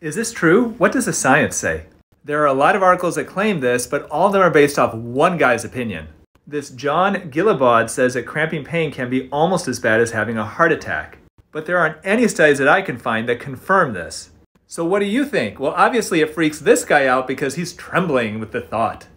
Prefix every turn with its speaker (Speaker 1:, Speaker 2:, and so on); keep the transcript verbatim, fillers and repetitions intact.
Speaker 1: Is this true? What does the science say? There are a lot of articles that claim this, but all of them are based off one guy's opinion. This John Gillibaud says that cramping pain can be almost as bad as having a heart attack. But there aren't any studies that I can find that confirm this. So what do you think? Well, obviously it freaks this guy out because he's trembling with the thought.